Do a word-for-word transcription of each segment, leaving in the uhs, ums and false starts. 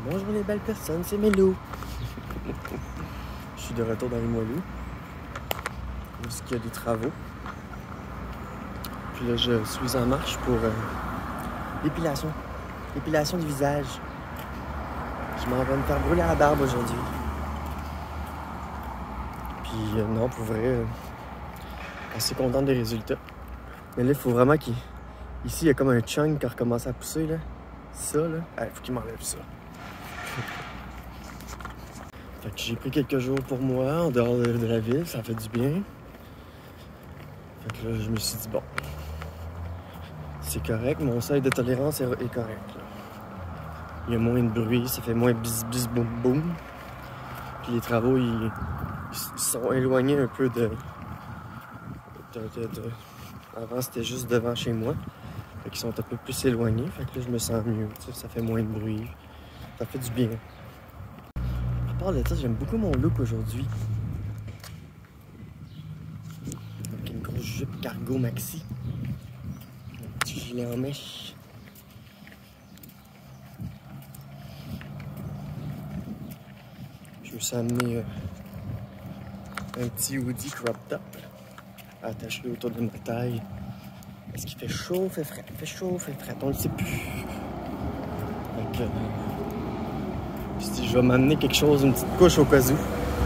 Bonjour les belles personnes, c'est Mélo. Je suis de retour dans les Moilous, où il y a des travaux. Puis là, je suis en marche pour euh, l'épilation. L'épilation du visage. Je m'en vais me faire brûler la barbe aujourd'hui. Puis euh, non, pour vrai, euh, assez content des résultats. Mais là, il faut vraiment qu'il... Ici, il y a comme un chunk qui a recommencé à pousser, là. Ça, là. Il faut qu'il m'enlève ça. Fait que j'ai pris quelques jours pour moi, en dehors de, de la ville, ça fait du bien. Fait que là, je me suis dit, bon, c'est correct, mon seuil de tolérance est, est correct, là. Il y a moins de bruit, ça fait moins bis bis boum boum. Puis les travaux, ils, ils sont éloignés un peu de... de, de, de... Avant, c'était juste devant chez moi. Fait qu'ils sont un peu plus éloignés. Fait que là, je me sens mieux, tu sais, ça fait moins de bruit. Ça fait du bien. À part de ça, j'aime beaucoup mon look aujourd'hui. Avec une grosse jupe cargo maxi. Un petit gilet en mèche. Je me suis amené euh, un petit hoodie crop top attaché autour de ma taille. Parce qu'il fait chaud, fait frais, il fait chaud, fait frais, on le sait plus. Donc, euh, si je vais m'amener quelque chose, une petite couche au cas où.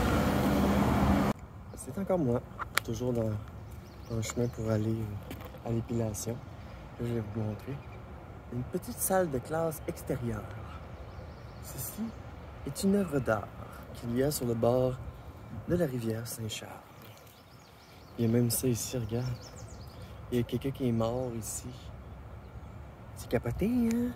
C'est encore moi, toujours dans, dans le chemin pour aller euh, à l'épilation. Je vais vous montrer une petite salle de classe extérieure. Ceci est une œuvre d'art qu'il y a sur le bord de la rivière Saint-Charles. Il y a même ça ici, regarde. Il y a quelqu'un qui est mort ici. C'est capoté, hein?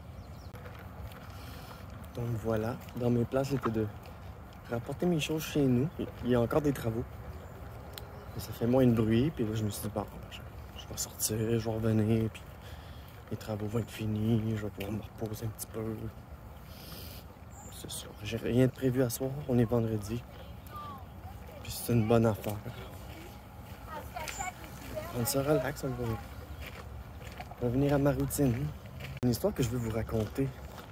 Donc voilà, dans mes plans, c'était de rapporter mes choses chez nous. Il y a encore des travaux. Mais ça fait moins de bruit, puis là, je me suis dit, bon, je, je vais sortir, je vais revenir, puis les travaux vont être finis, je vais pouvoir me reposer un petit peu. C'est ça. J'ai rien de prévu à soir, on est vendredi. Puis c'est une bonne affaire. On se relaxe, on va revenir à ma routine. Une histoire que je veux vous raconter.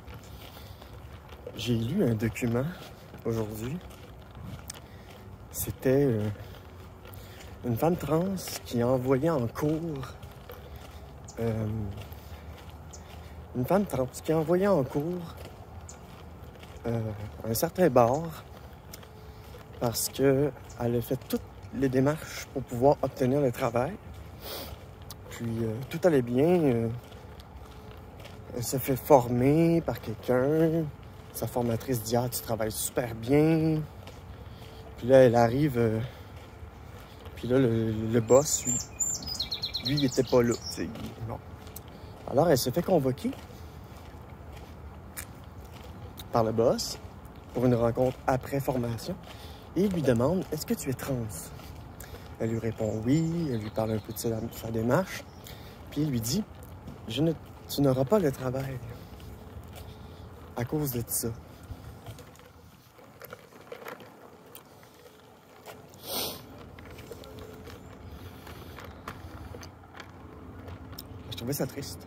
J'ai lu un document aujourd'hui. C'était euh, une femme trans qui a envoyé en cours euh, une femme trans qui a envoyé en cours euh, un certain bar parce qu'elle a fait toutes les démarches pour pouvoir obtenir le travail. Puis euh, tout allait bien. Euh, elle se fait former par quelqu'un. Sa formatrice dit « Ah, tu travailles super bien. » Puis là, elle arrive. Euh, puis là, le, le boss, lui, lui, il était pas là. T'sais, non. Alors, elle se fait convoquer par le boss pour une rencontre après formation. Et il lui demande « Est-ce que tu es trans? » Elle lui répond « Oui. » Elle lui parle un peu de sa, sa démarche. Puis il lui dit Je ne, « Tu n'auras pas le travail à cause de ça. » Je trouvais ça triste.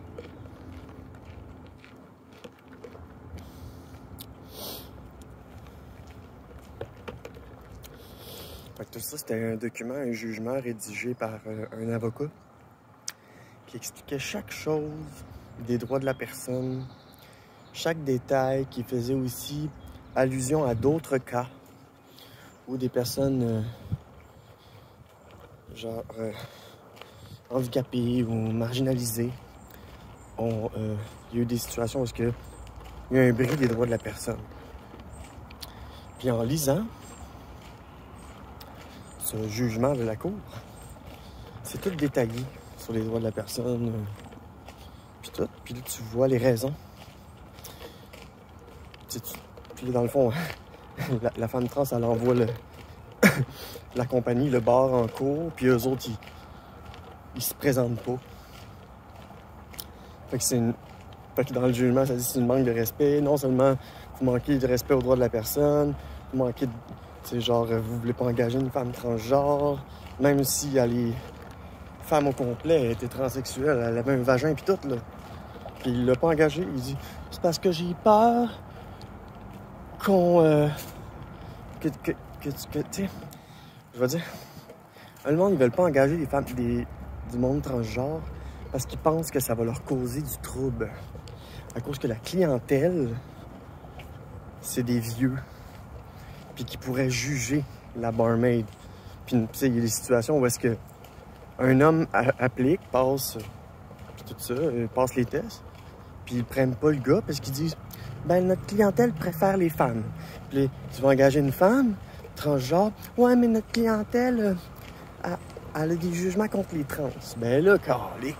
Fait que tout ça, c'était un document, un jugement rédigé par euh, un avocat qui expliquait chaque chose des droits de la personne, chaque détail, qui faisait aussi allusion à d'autres cas où des personnes euh, genre euh, handicapées ou marginalisées ont euh, il y a eu des situations où il y a un bris des droits de la personne. Puis en lisant ce jugement de la Cour, c'est tout détaillé sur les droits de la personne, euh, puis tout. Puis là, tu vois les raisons. Tu, tu, puis là, dans le fond, la, la femme trans, elle envoie le, la compagnie, le bar en cours, puis eux autres, ils, ils se présentent pas. Fait que c'est une... Fait que dans le jugement, ça dit que c'est une manque de respect. Non seulement vous manquez de respect aux droits de la personne, vous manquez de... C'est genre, vous voulez pas engager une femme transgenre, même si elle est femme au complet, elle était transsexuelle, elle avait un vagin pis tout, là. Puis il l'a pas engagé, il dit, c'est parce que j'ai peur qu'on... Euh, que, que, que, que tu sais, je vais dire, le monde, ils veulent pas engager des femmes, des, du monde transgenre parce qu'ils pensent que ça va leur causer du trouble. À cause que la clientèle, c'est des vieux, puis qui pourraient juger la barmaid. Puis, tu sais, il y a des situations où est-ce que un homme applique, passe, puis tout ça, passe les tests, puis ils prennent pas le gars parce qu'ils disent « Ben, notre clientèle préfère les femmes. » Puis tu vas engager une femme, transgenre, « Ouais, mais notre clientèle, elle, elle a des jugements contre les trans. » Ben là, calique.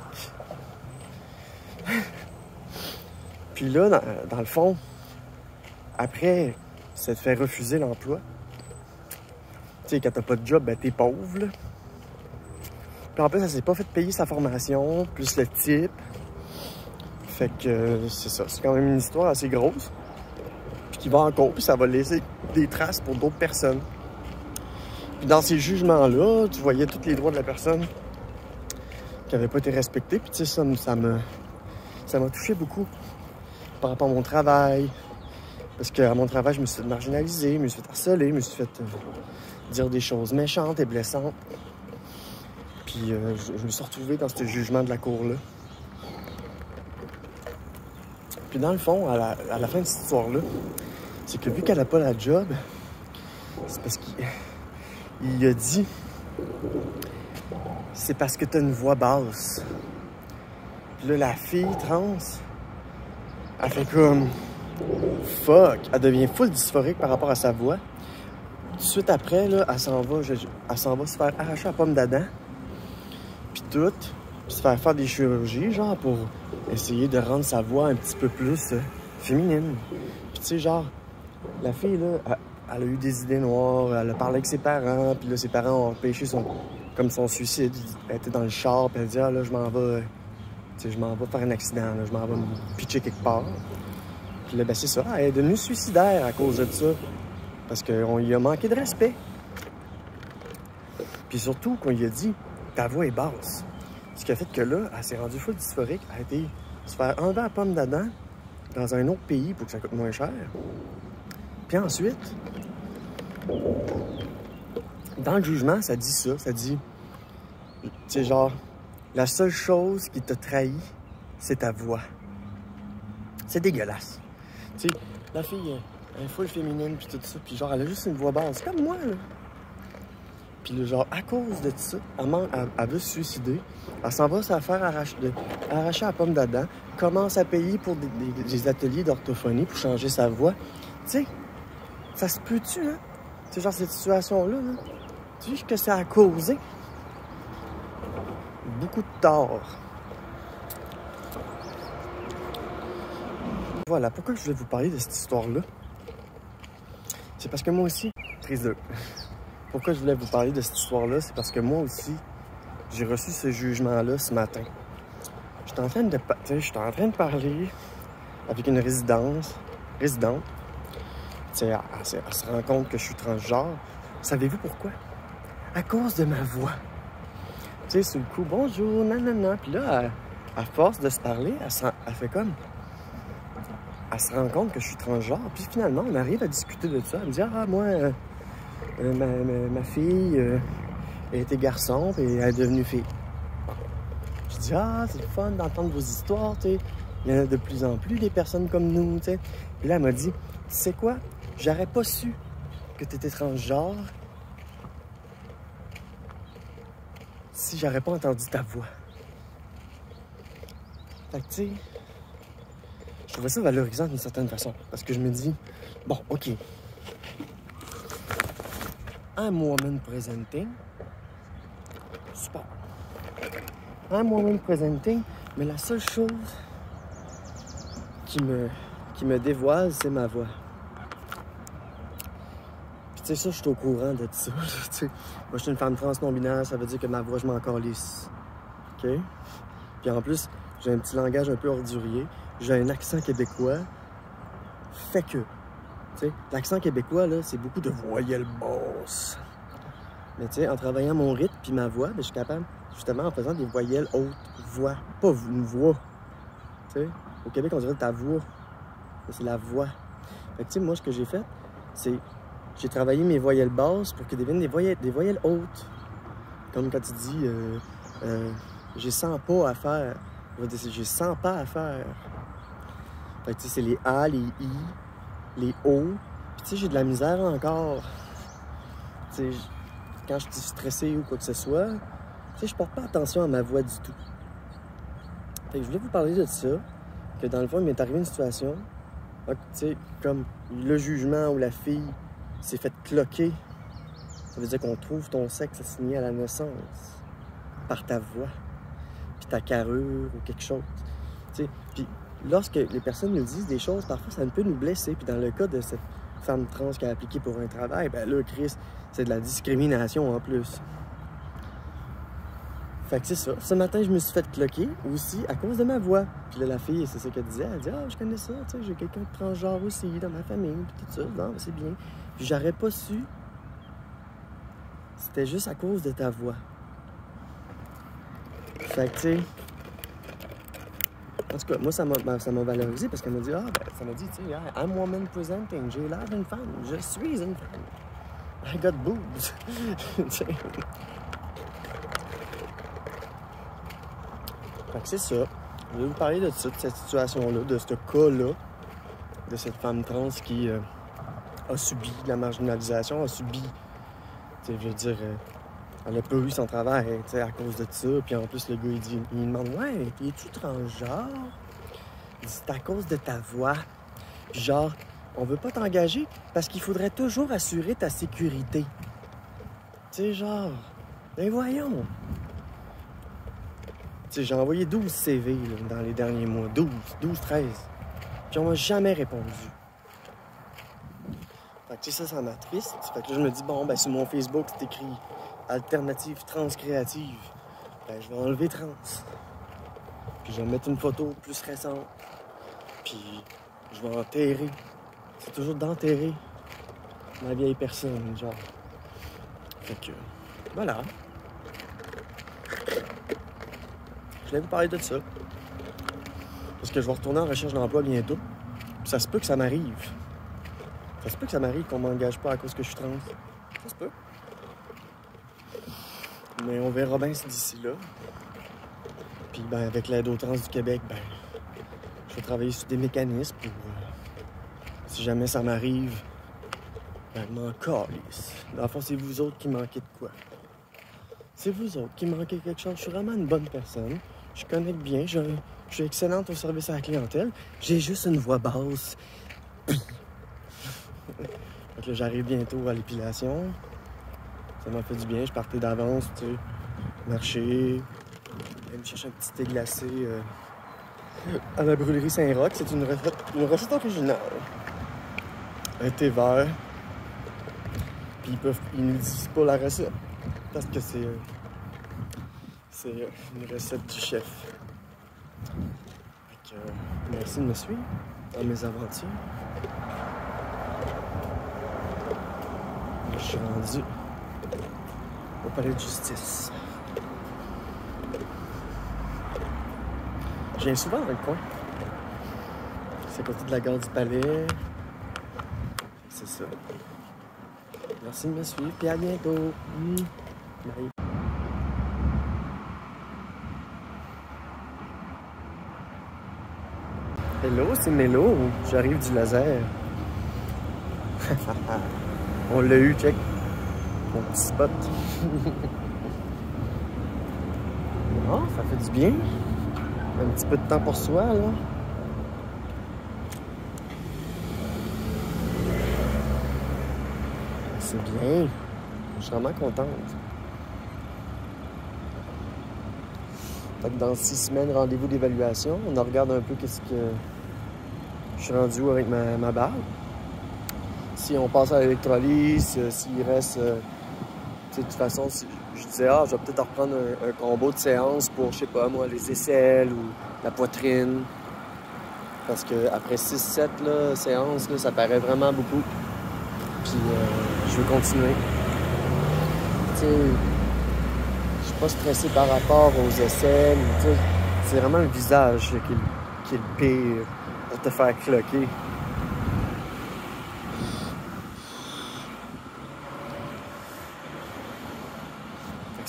Puis là, dans, dans le fond, après, ça te fait refuser l'emploi. Tu sais, quand t'as pas de job, ben t'es pauvre, là. Puis en plus, elle s'est pas fait payer sa formation, plus le type. Fait que euh, c'est ça, c'est quand même une histoire assez grosse. Puis qui va en cours, puis ça va laisser des traces pour d'autres personnes. Puis dans ces jugements-là, tu voyais tous les droits de la personne qui n'avaient pas été respectés. Puis tu sais, ça, ça me, ça m'a touché beaucoup par rapport à mon travail. Parce qu'à mon travail, je me suis fait marginaliser, je me suis fait harceler, je me suis fait euh, dire des choses méchantes et blessantes. Puis euh, je, je me suis retrouvé dans ce jugement de la cour-là. Puis dans le fond, à la, à la fin de cette histoire-là, c'est que vu qu'elle n'a pas la job, c'est parce qu'il il a dit c'est parce que tu as une voix basse. Puis là, la fille trans, elle fait comme fuck, elle devient full dysphorique par rapport à sa voix. Tout de suite après, là, elle s'en va, je, elle s'en va se faire arracher la pomme d'Adam. Puis tout, puis se faire faire des chirurgies, genre, pour essayer de rendre sa voix un petit peu plus euh, féminine. Puis tu sais, genre, la fille, là, elle, elle a eu des idées noires, elle a parlé avec ses parents, puis là, ses parents ont empêché son, comme son suicide. Elle était dans le char, puis elle dit, ah là, je m'en vais, euh, tu sais, je m'en vais faire un accident, là, je m'en vais me pitcher quelque part. Puis là, ben c'est ça, elle est devenue suicidaire à cause de ça. Parce qu'on lui a manqué de respect. Puis surtout, qu'on lui a dit, ta voix est basse. Ce qui a fait que là, elle s'est rendue full dysphorique, elle a été se faire enlever la pomme d'Adam dans un autre pays pour que ça coûte moins cher. Puis ensuite, dans le jugement, ça dit ça, ça dit, tu sais, genre, la seule chose qui t'a trahi, c'est ta voix. C'est dégueulasse. Tu sais, la fille, elle est full féminine, puis tout ça, puis genre, elle a juste une voix basse, comme moi, là. Puis là, genre, à cause de ça, elle, man... elle, elle veut se suicider. Elle s'en va se faire arracher, de... arracher la pomme d'Adam, commence à payer pour des, des, des ateliers d'orthophonie pour changer sa voix. Tu sais, ça se peut-tu, hein? Tu sais, genre, cette situation-là, là, tu sais ce que ça a causé? Beaucoup de tort. Voilà, pourquoi je voulais vous parler de cette histoire-là? C'est parce que moi aussi, prise de... Pourquoi je voulais vous parler de cette histoire-là? C'est parce que moi aussi, j'ai reçu ce jugement-là ce matin. J'étais en train de, j'étais en train de parler avec une résidence, résidente. Elle, elle, elle se rend compte que je suis transgenre. Savez-vous pourquoi? À cause de ma voix. Tu sais, sur le coup, bonjour, nanana. Puis là, elle, à force de se parler, elle, se, elle fait comme... Elle se rend compte que je suis transgenre. Puis finalement, on arrive à discuter de ça. Elle me dit, ah, moi... Euh, Euh, ma, ma, ma fille euh, elle était garçon et elle est devenue fille. Bon. Je dis, ah, c'est le fun d'entendre vos histoires, tu sais. Il y en a de plus en plus des personnes comme nous, tu sais. Puis là, elle m'a dit, tu sais quoi, j'aurais pas su que tu étais transgenre si j'aurais pas entendu ta voix. Fait que, tu sais, je trouvais ça valorisant d'une certaine façon. Parce que je me dis, bon, OK. I'm woman presenting. Super. I'm woman presenting, mais la seule chose qui me, qui me dévoile, c'est ma voix. Puis tu sais, ça, je suis au courant de ça. Tu sais, moi, je suis une femme trans non-binaire, ça veut dire que ma voix, je m'en calisse. OK? Puis en plus, j'ai un petit langage un peu ordurier. J'ai un accent québécois. Fait que... Tu sais, l'accent québécois, là, c'est beaucoup de voyelles basses. Mais tu sais, en travaillant mon rythme puis ma voix, ben, je suis capable, justement, en faisant des voyelles hautes, voix, pas une voix. Tu sais, au Québec, on dirait ta voix. C'est la voix. Fait que, tu sais, moi, ce que j'ai fait, c'est j'ai travaillé mes voyelles basses pour qu'elles deviennent des voyelles, des voyelles hautes. Comme quand tu dis, euh, euh, j'ai cent pas à faire. J'ai cent pas à faire. Fait que, tu sais, c'est les A, les I, les O. Puis, tu sais, j'ai de la misère encore. Tu sais, quand je suis stressé ou quoi que ce soit, tu sais, je porte pas attention à ma voix du tout. Fait que je voulais vous parler de ça, que dans le fond, il m'est arrivé une situation, tu sais, comme le jugement où la fille s'est faite cloquer. Ça veut dire qu'on trouve ton sexe assigné à la naissance par ta voix, puis ta carrure ou quelque chose. Tu sais, puis lorsque les personnes nous disent des choses, parfois ça peut nous blesser. Puis dans le cas de cette femme trans qui a appliqué pour un travail, ben là, Chris, c'est de la discrimination en plus. Fait que c'est ça. Ce matin, je me suis fait cloquer aussi à cause de ma voix. Puis là, la fille, c'est ça qu'elle disait. Elle dit « Ah, je connais ça, tu sais, j'ai quelqu'un de transgenre aussi dans ma famille, puis tout ça. Non, c'est bien. » Puis j'aurais pas su. C'était juste à cause de ta voix. Fait que, tu sais... En tout cas, moi, ça m'a valorisé parce qu'elle m'a dit « Ah, ben, ça m'a dit, tu sais, I'm woman presenting. J'ai l'air d'une femme. Je suis une femme. I got boobs. » Fait que c'est ça. Je vais vous parler de ça, de cette situation-là, de ce cas-là, de cette femme trans qui euh, a subi de la marginalisation, a subi, tu sais, je veux dire, euh, elle a pas eu son travail, tu sais, à cause de ça. Puis en plus, le gars, il dit, il demande, ouais, es-tu transgenre? Il dit, c'est à cause de ta voix. Puis genre, on veut pas t'engager parce qu'il faudrait toujours assurer ta sécurité. Tu sais, genre, ben voyons. J'ai envoyé douze C V là, dans les derniers mois. douze, douze, treize. Puis on m'a jamais répondu. Fait que tu sais, ça, ça m'attriste. Fait que là, je me dis, bon, ben sur mon Facebook, c'est écrit Alternative Trans Créative. Ben, je vais enlever trans. Puis je vais mettre une photo plus récente. Puis je vais enterrer. C'est toujours d'enterrer ma vieille personne, genre. Fait que, voilà. Je voulais vous parler de ça. Parce que je vais retourner en recherche d'emploi bientôt. Puis ça se peut que ça m'arrive. Ça se peut que ça m'arrive qu'on m'engage pas à cause que je suis trans. Ça se peut. Mais on verra bien d'ici là. Puis ben avec l'aide aux trans du Québec, ben je vais travailler sur des mécanismes pour euh, si jamais ça m'arrive, ben je m'en calisse. Dans le fond, c'est vous autres qui manquez de quoi. C'est vous autres qui manquez quelque chose. Je suis vraiment une bonne personne. Je connecte bien. Je, je suis excellente au service à la clientèle. J'ai juste une voix basse. Donc là, j'arrive bientôt à l'épilation. Ça m'a fait du bien. Je partais d'avance, tu sais, marcher, aller me chercher un petit thé glacé euh, à la brûlerie Saint-Roch. C'est une recette, une recette originale. Un thé vert. Puis ils peuvent, ils nous disent pas la recette parce que c'est euh, c'est euh, une recette du chef. Fait que, euh, merci de me suivre dans mes aventures. Je suis rendu au palais de justice. Je viens souvent dans le coin. C'est à côté de la gare du Palais. C'est ça. Merci de me suivre, puis à bientôt. Mmh. Bye. Hello, c'est Mélo. J'arrive du laser. On l'a eu, check. Mon petit spot. Oh, ça fait du bien. Un petit peu de temps pour soi, là. C'est bien. Je suis vraiment contente. Fait que dans six semaines, rendez-vous d'évaluation. On en regarde un peu qu'est-ce que je suis rendu où avec ma, ma barbe. Si on passe à l'électrolyse, s'il reste... Euh, tu sais, de toute façon, si je disais, ah, je vais peut-être reprendre un, un combo de séances pour, je sais pas, moi, les aisselles ou la poitrine. Parce que après six sept séances, là, ça paraît vraiment beaucoup. Puis euh, je veux continuer. Tu sais, je suis pas stressé par rapport aux aisselles. Tu sais, c'est vraiment le visage qui est, qui est le pire pour te faire cloquer.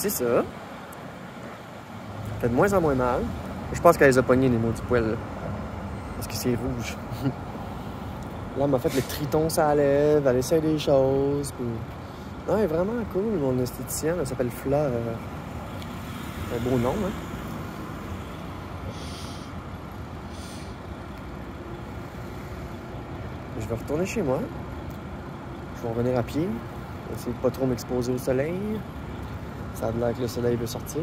c'est ça. Ça fait de moins en moins mal. Je pense qu'elle les a pognés, les maudits poils, là. Parce que c'est rouge. Là, elle m'a fait le triton, ça lève, elle essaie des choses. Puis... non, elle est vraiment cool, mon esthéticienne. Elle s'appelle Fleur. C'est un beau nom, hein? Je vais retourner chez moi. Je vais revenir à pied. Essayer de pas trop m'exposer au soleil. Ça a l'air que le soleil veut sortir.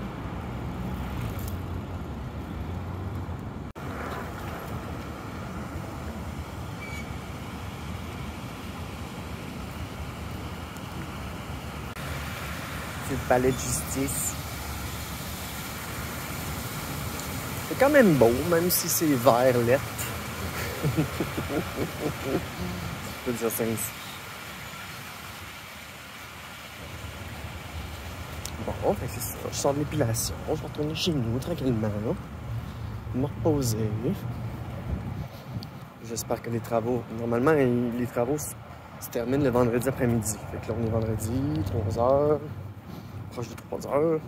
C'est le palais de justice. C'est quand même beau, même si c'est vert lettre. Je peux dire ça ainsi. Bon, fait que c'est ça. Je sors de l'épilation. Je vais retourner chez nous tranquillement. Là. Me reposer. J'espère que les travaux... normalement, les travaux se terminent le vendredi après-midi. Fait que là, on est vendredi, trois heures. Proche de trois heures.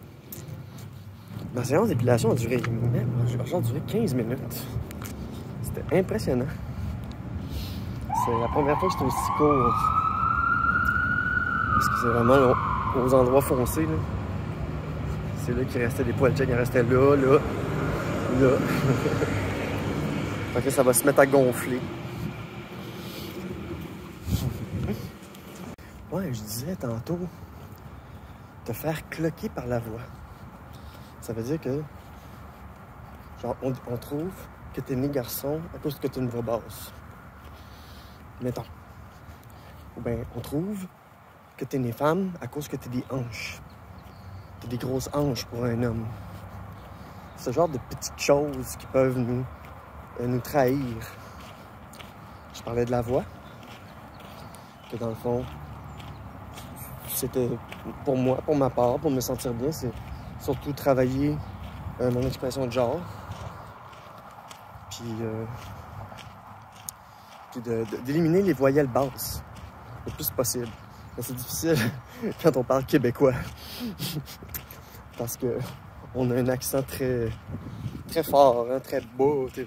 Ma séance d'épilation a duré... a duré quinze minutes. C'était impressionnant. C'est la première fois que j'étais aussi court. Parce que c'est vraiment aux endroits foncés. C'est là qu'il restait des poils check. Il restait là, là, là. Fait que ça va se mettre à gonfler. Ouais, je disais tantôt, te faire cloquer par la voix. Ça veut dire que, genre, on, on trouve que t'es né garçon à cause que t'as une voix basse. Mettons. Ou bien, on trouve que t'es né femme à cause que t'as des hanches. T'as des grosses hanches pour un homme. Ce genre de petites choses qui peuvent nous, euh, nous trahir. Je parlais de la voix. Que dans le fond, c'était pour moi, pour ma part, pour me sentir bien, c'est surtout travailler euh, mon expression de genre. Puis, euh, puis de, de, d'éliminer les voyelles basses le plus possible. Mais c'est difficile quand on parle québécois. Parce que on a un accent très, très fort, hein, très beau. Très...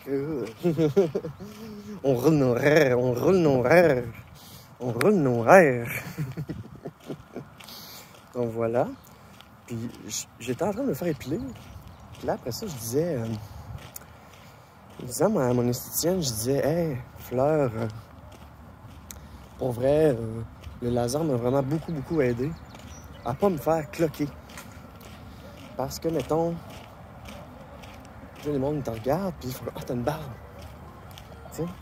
on roule nos rêves, on roule nos rêves, on roule nos rêves. Donc voilà. Puis j'étais en train de me faire épiler. Puis là, après ça, je disais... Euh, je disais à mon esthéticienne, je disais, « Hey, Fleur, euh, pour vrai, euh, le laser m'a vraiment beaucoup, beaucoup aidé à pas me faire cloquer. Parce que, mettons, tu sais, les monde te regarde, puis ils font, ah, t'as une barbe. Tu sais?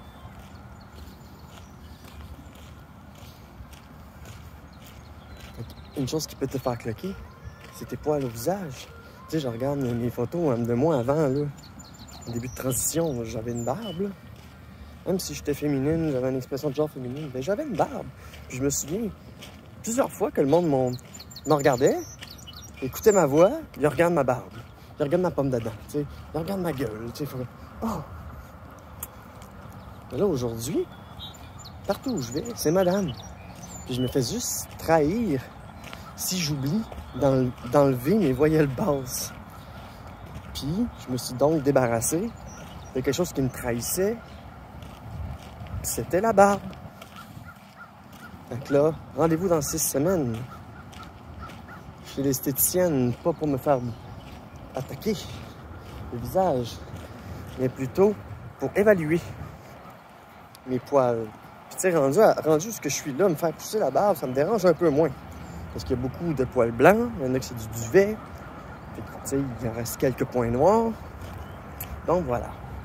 Une chose qui peut te faire cloquer, c'est tes poils au visage. Tu sais, je regarde mes photos de moi avant, là. Au début de transition, j'avais une barbe, là. Même si j'étais féminine, j'avais une expression de genre féminine, ben j'avais une barbe. Puis je me souviens plusieurs fois que le monde me regardait, écoutait ma voix, il regarde ma barbe, il regarde ma pomme dedans, tu sais, il regarde ma gueule, tu sais, il faut... Oh! Mais là, aujourd'hui, partout où je vais, c'est madame. Puis je me fais juste trahir si j'oublie d'enlever mes voyelles basses. Puis, je me suis donc débarrassé de quelque chose qui me trahissait. C'était la barbe. Donc là, rendez-vous dans six semaines. Chez l'esthéticienne, pas pour me faire attaquer le visage, mais plutôt pour évaluer mes poils. Puis tu sais, rendu, à, rendu où ce que je suis là, me faire pousser la barbe, ça me dérange un peu moins. Parce qu'il y a beaucoup de poils blancs, il y en a que c'est du duvet. Fait que, tu sais, il en reste quelques points noirs. Donc voilà.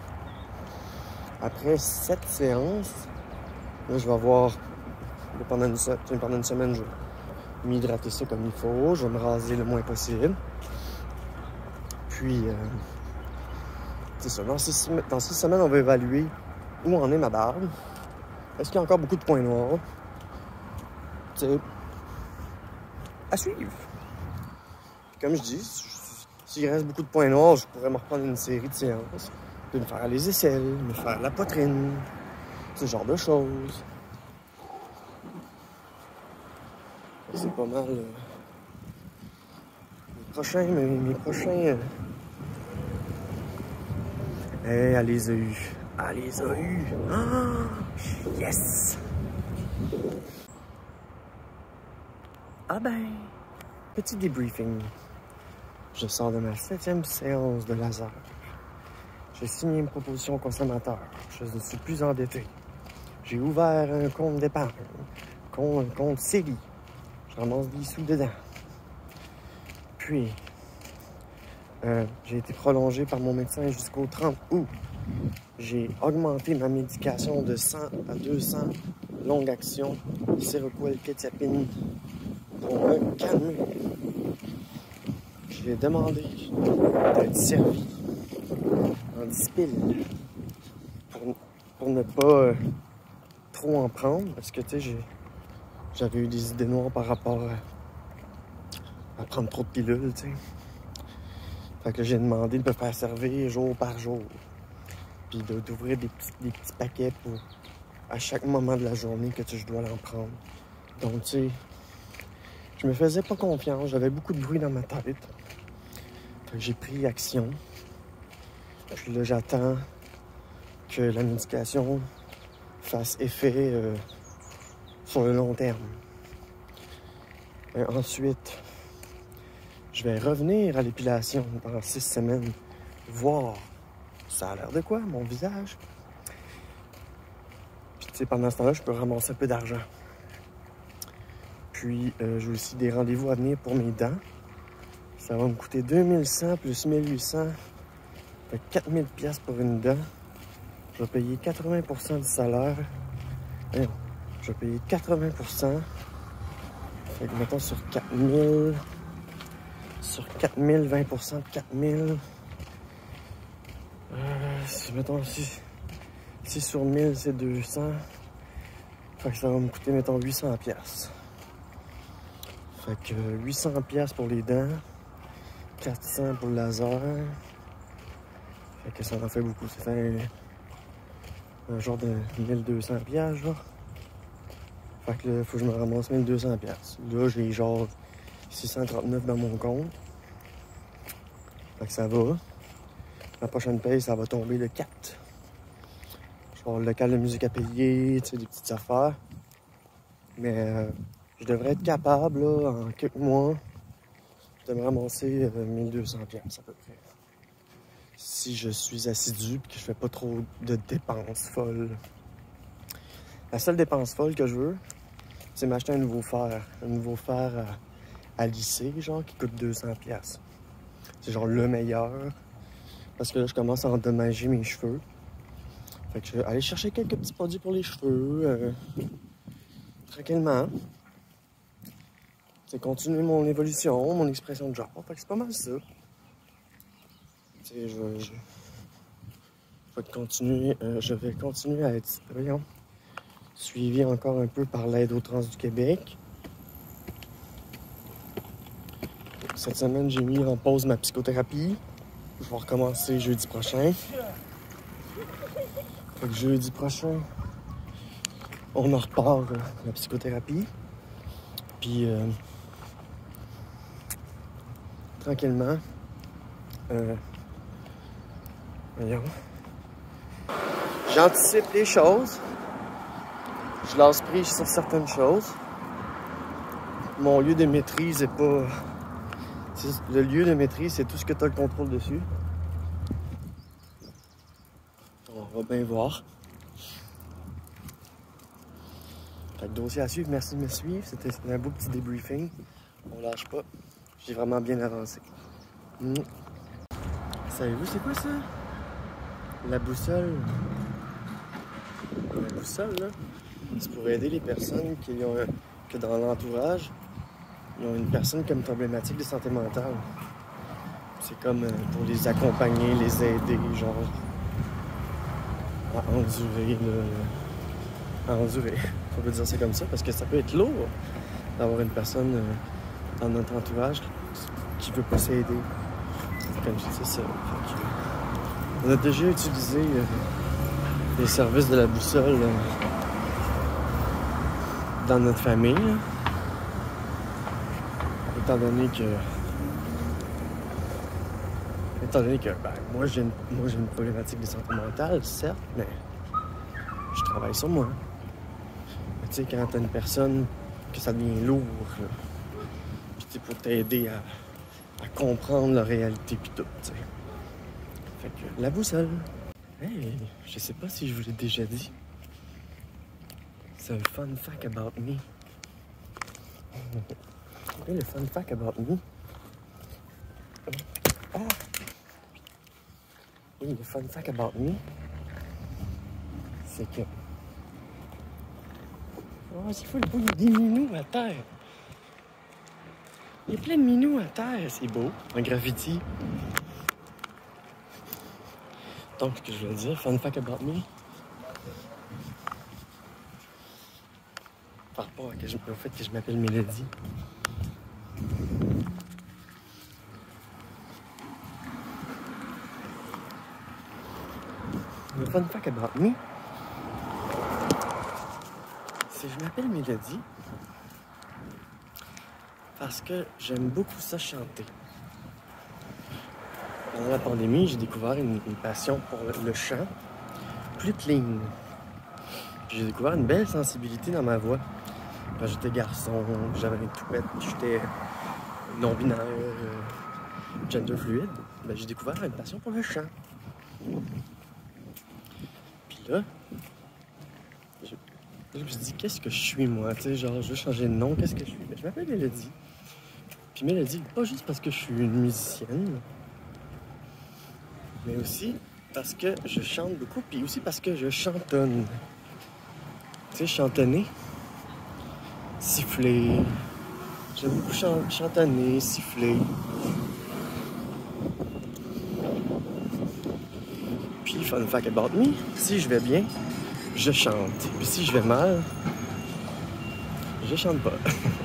Après cette séance, là, je vais avoir, pendant une, pendant une semaine, je vais m'hydrater ça comme il faut. Je vais me raser le moins possible. Puis, euh, c'est ça. Dans six, dans six semaines, on va évaluer où en est ma barbe. Est-ce qu'il y a encore beaucoup de points noirs? Tu sais, à suivre. Comme je dis, s'il reste beaucoup de points noirs, je pourrais me reprendre une série de séances. Puis me faire les aisselles, me faire la poitrine, ce genre de choses. C'est pas mal. Euh... prochains, mes, mes prochains... Euh... Hey, elle les a eus. Elle les a eus. Oh, yes! Ah ben, petit débriefing. Je sors de ma septième séance de laser. J'ai signé une proposition au consommateur. Je ne suis plus endetté. J'ai ouvert un compte d'épargne, un compte série. Je ramasse des sous dedans. Puis, euh, j'ai été prolongé par mon médecin jusqu'au trente août. J'ai augmenté ma médication de cent à deux cents longue action Seroquel Quetiapine pour me calmer. J'ai demandé d'être servi en dix piles pour, pour ne pas euh, trop en prendre parce que tu sais, j'avais eu des idées noires par rapport à, à prendre trop de pilules, tu sais. Fait que j'ai demandé de me faire servir jour par jour. Puis d'ouvrir des petits, des petits paquets pour à chaque moment de la journée que tu, je dois l'en prendre. Donc, tu sais, je me faisais pas confiance. J'avais beaucoup de bruit dans ma tête. Fait que j'ai pris action. Puis là, j'attends que la médication fasse effet euh, sur le long terme. Et ensuite, je vais revenir à l'épilation dans six semaines, voir ça a l'air de quoi, mon visage. Puis, tu sais, pendant ce temps-là, je peux ramasser un peu d'argent. Puis, euh, j'ai aussi des rendez-vous à venir pour mes dents. Ça va me coûter deux mille cent plus mille huit cents. Ça fait quatre mille dollars pour une dent. Je vais payer quatre-vingts pour cent du salaire. Voyons, je vais payer quatre-vingts pour cent. Fait que, mettons, sur quatre mille... Sur quatre mille, vingt pour cent de quatre mille... Euh, si, mettons, si, si sur mille, c'est deux cents. Fait que ça va me coûter, mettons, huit cents dollars. Fait que huit cents dollars pour les dents, quatre cents pour le laser. Fait que ça en fait beaucoup. Ça fait un, un genre de mille deux cents dollars, genre. Fait que là, faut que je me ramasse mille deux cents dollars. Là, j'ai genre six cent trente-neuf dans mon compte. Fait que ça va. La prochaine paye, ça va tomber le quatre. Je vais avoir le local de musique à payer, tu sais, des petites affaires. Mais euh, je devrais être capable, là, en quelques mois, de me ramasser euh, mille deux cents dollars à peu près. Si je suis assidu et que je fais pas trop de dépenses folles. La seule dépense folle que je veux, c'est m'acheter un nouveau fer. Un nouveau fer à, à lisser, genre, qui coûte deux cents dollars. C'est genre le meilleur. Parce que là, je commence à endommager mes cheveux. Fait que je vais aller chercher quelques petits produits pour les cheveux. Euh, tranquillement. C'est continuer mon évolution, mon expression de genre. Fait que c'est pas mal ça. Tu sais, je vais... Je, je vais continuer... Euh, je vais continuer à être... Voyons. Suivi encore un peu par l'Aide aux Trans du Québec. Cette semaine, j'ai mis en pause ma psychothérapie. Je vais recommencer jeudi prochain. Fait que jeudi prochain, on en repart euh, la psychothérapie. Puis, euh, tranquillement, euh, voyons, j'anticipe les choses. Je lance prise sur certaines choses. Mon lieu de maîtrise est pas... Le lieu de maîtrise, c'est tout ce que tu as le contrôle dessus. On va bien voir. Fait que dossier à suivre, merci de me suivre. C'était un beau petit débriefing. On lâche pas. J'ai vraiment bien avancé. Mmh. Savez-vous c'est quoi ça? La boussole. La boussole, là, c'est pour aider les personnes qui ont un... que dans l'entourage, ils ont une personne comme problématique de santé mentale. C'est comme euh, pour les accompagner, les aider, genre, à endurer, là, à endurer. On peut dire ça comme ça, parce que ça peut être lourd d'avoir une personne euh, dans notre entourage qui veut pas s'aider. Comme je disais, ça. On a déjà utilisé euh, les services de la boussole euh, dans notre famille, là. Étant donné que Étant donné que ben, moi j'ai une, moi, j'ai une problématique de santé mentale, certes, mais je travaille sur moi. Mais tu sais, quand t'as une personne que ça devient lourd, là, puis c'est pour t'aider à, à comprendre la réalité puis tout, tu sais. Fait que la boussole. Hey, je sais pas si je vous l'ai déjà dit. C'est un fun fact about me. Et le fun fact about me. Ah! Oui, le fun fact about me, c'est que... Oh, c'est fou, il y a des minous à terre. Il y a plein de minous à terre, c'est beau. Un graffiti. Donc, ce que je veux dire, fun fact about me. Par rapport à que je, au fait que je m'appelle Mélodie. Le fun fact about me, c'est que je m'appelle Mélodie parce que j'aime beaucoup ça chanter. Pendant la pandémie, j'ai découvert une, une passion pour le, le chant plus clean. Puis j'ai découvert une belle sensibilité dans ma voix. Quand j'étais garçon, j'avais une toupette, j'étais non-binaire, euh, gender fluide, ben, j'ai découvert une passion pour le chant. Puis là, je, je me suis dit, qu'est-ce que je suis moi? Tu sais, genre, je veux changer de nom, qu'est-ce que je suis? Ben, je m'appelle Mélodie. Puis Mélodie, pas juste parce que je suis une musicienne, mais aussi parce que je chante beaucoup, puis aussi parce que je chantonne. Tu sais, chantonner, siffler. J'aime beaucoup chan chantonner, siffler. Puis, fun fact about me, si je vais bien, je chante. Puis si je vais mal, je chante pas.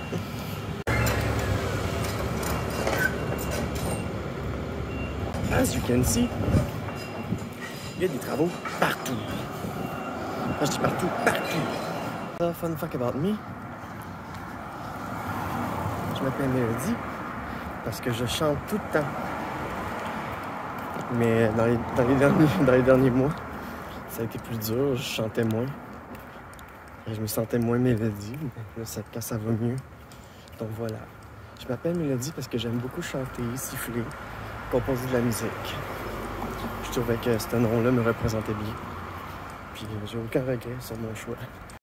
As you can see, il y a des travaux partout. Quand je dis partout, partout. Uh, fun fact about me, je m'appelle Mélodie parce que je chante tout le temps. Mais dans les, dans les, derniers, dans les derniers mois, ça a été plus dur, je chantais moins. Et je me sentais moins Mélodie, mais là, ça, quand ça va mieux. Donc voilà. Je m'appelle Mélodie parce que j'aime beaucoup chanter, siffler, composer de la musique. Je trouvais que ce nom-là me représentait bien. Puis j'ai aucun regret sur mon choix.